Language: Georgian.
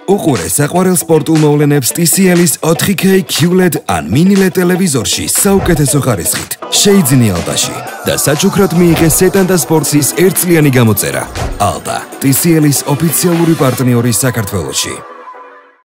უყურე საყვარელ სპორტულ მოვლენებს TCL-ის 4K QLED ან mini LED ტელევიზორში საუკეთესო ხარისხით. შეიძინე ალდაში და საჩუქრად მიიღე სეტან და სპორტსის ერთწლიანი გამოწერა. ალდა, TCL-ის ოფიციალური პარტნიორი საქართველოში.